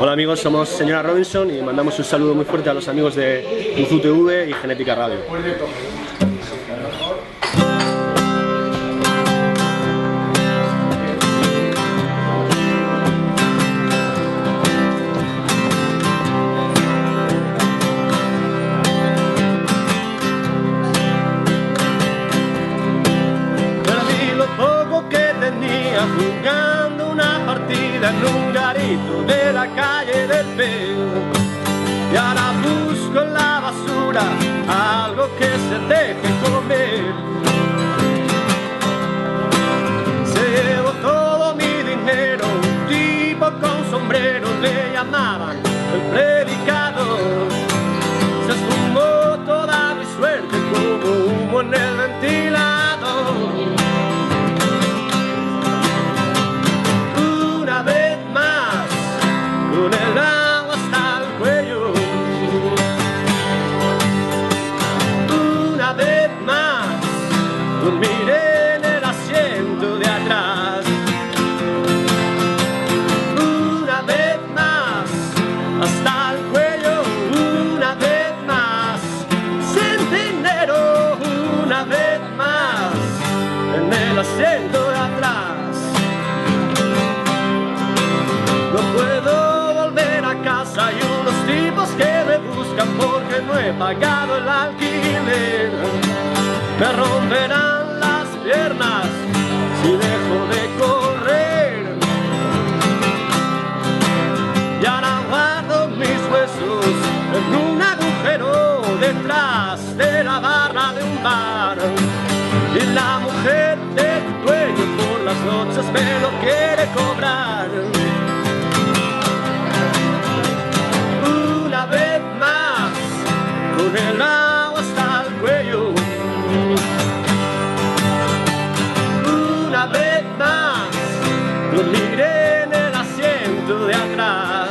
Hola amigos, somos Señora Robinson y mandamos un saludo muy fuerte a los amigos de Uzu TV y Genética Radio. Perdí lo poco que tenía jugando una partida en un garito de la calle del Pelo, y ahora busco en la basura algo que se deje comer. Se llevó todo mi dinero, un tipo con sombrero le llamaban el predicador. Se esfumó toda mi suerte como humo en el ventilador. Una vez más, con el agua hasta el cuello. Una vez más, dormiré en el asiento de atrás. Una vez más, hasta el cuello. Una vez más, sin dinero. Una vez más, en el asiento de atrás. No puedo volver a casa, hay unos tipos que me buscan porque no he pagado el alquiler. Me romperán las piernas si dejo de correr. Y ahora guardo mis huesos en un agujero detrás de la barra de un bar. Y la mujer del dueño por las noches me lo quiere cobrar. Una vez más, con el agua hasta el cuello. Una vez más, dormiré en el asiento de atrás.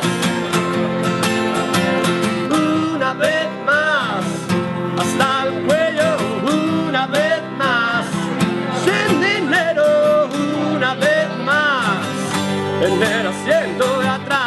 Una vez más, hasta el cuello. Una vez más, sin dinero. Una vez más, en el asiento de atrás.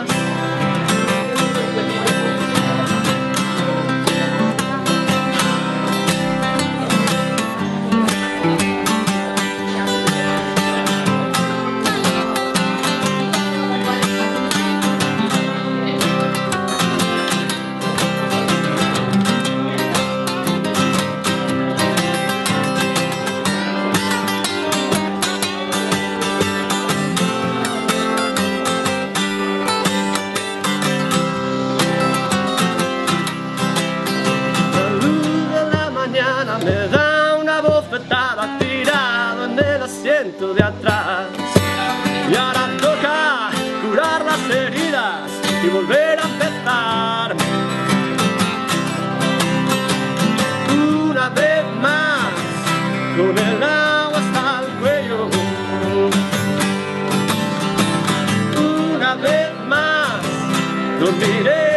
Me da una bofetada tirado en el asiento de atrás. Y ahora toca curar las heridas y volver a empezar. Una vez más, con el agua hasta el cuello. Una vez más, dormiré